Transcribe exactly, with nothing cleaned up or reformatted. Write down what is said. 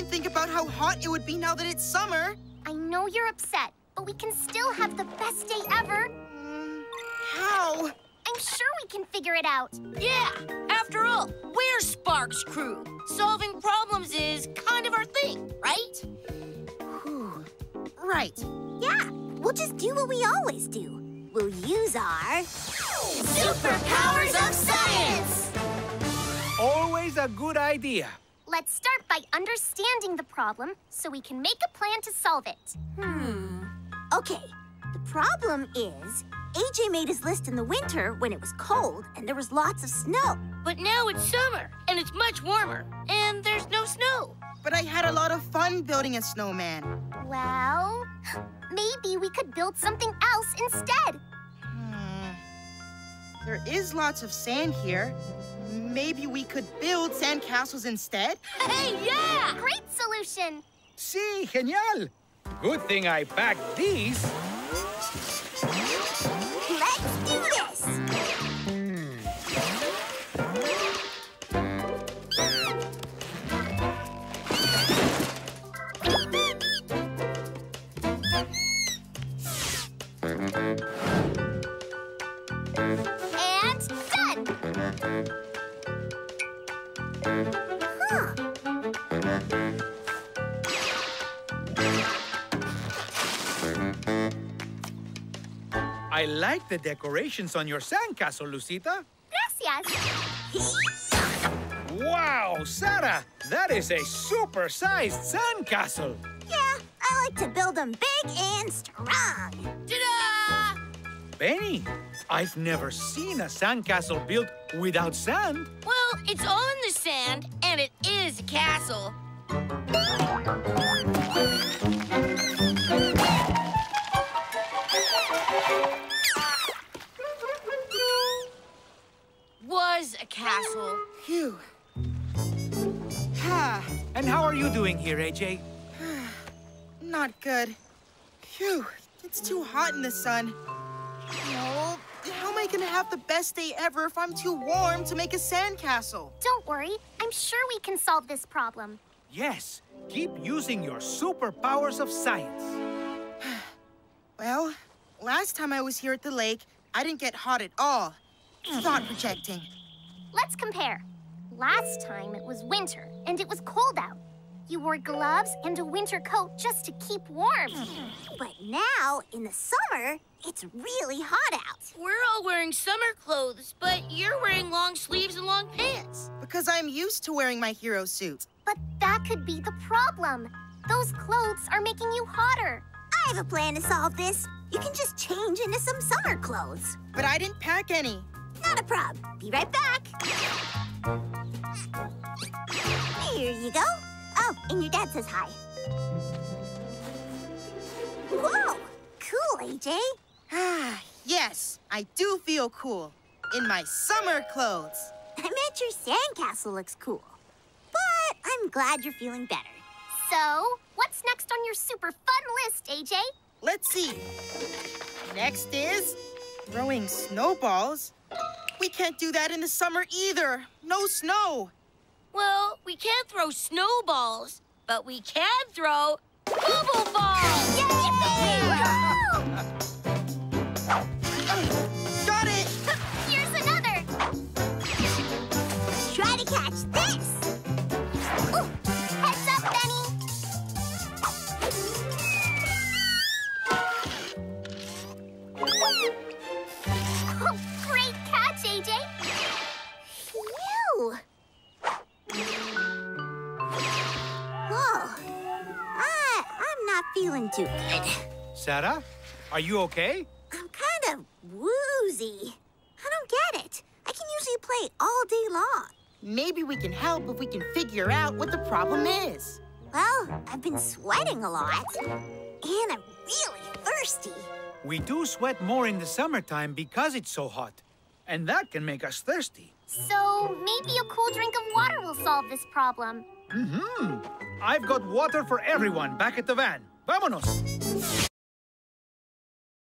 think about how hot it would be now that it's summer. I know you're upset, but we can still have the best day ever. Mm, how? I'm sure we can figure it out. Yeah, after all, we're Sparks Crew. Solving problems is kind of our thing, right? Whew. Right. Yeah, we'll just do what we always do. We'll use our... Superpowers of science! Always a good idea. Let's start by understanding the problem so we can make a plan to solve it. Hmm. Okay, the problem is A J made his list in the winter when it was cold and there was lots of snow. But now it's summer, and it's much warmer, and there's no snow. But I had a lot of fun building a snowman. Well, maybe we could build something else instead. Hmm. There is lots of sand here. Maybe we could build sandcastles instead? Hey, yeah! Great solution! Sí, genial. Good thing I packed these. Let's do this! And done! Huh. I like the decorations on your sandcastle, Lucita. Gracias! Wow, Sarah, that is a super-sized sandcastle. Yeah, I like to build them big and strong. Ta-da! Benny, I've never seen a sandcastle built without sand. Well, it's all in the sand, and it is a castle. Was a castle. Phew. Ha. And how are you doing here, A J? Not good. Phew. It's too hot in the sun. No. How am I gonna have the best day ever if I'm too warm to make a sandcastle? Don't worry. I'm sure we can solve this problem. Yes, keep using your superpowers of science. Well, last time I was here at the lake, I didn't get hot at all. Thought projecting. Let's compare. Last time it was winter, and it was cold out. You wore gloves and a winter coat just to keep warm. But now, in the summer, it's really hot out. We're all wearing summer clothes, but you're wearing long sleeves and long pants. Because I'm used to wearing my hero suit. But that could be the problem. Those clothes are making you hotter. I have a plan to solve this. You can just change into some summer clothes. But I didn't pack any. Not a prob. Be right back. Here you go. Oh, and your dad says hi. Whoa! Cool, A J. Ah, yes, I do feel cool. In my summer clothes. I meant your sandcastle looks cool. But I'm glad you're feeling better. So, what's next on your super fun list, A J? Let's see. Next is throwing snowballs. We can't do that in the summer either. No snow. Well, we can't throw snowballs, but we can throw bubble balls! Got it! Here's another! Try to catch this! Ooh, heads up, Benny! Oh, great catch, A J! Phew! Whoa. I, I'm not feeling too good. Sarah, are you okay? I'm kind of woozy. I don't get it. I can usually play all day long. Maybe we can help if we can figure out what the problem is. Well, I've been sweating a lot. And I'm really thirsty. We do sweat more in the summertime because it's so hot. And that can make us thirsty. So, maybe a cool drink of water will solve this problem. Mm-hmm. I've got water for everyone back at the van. Vámonos.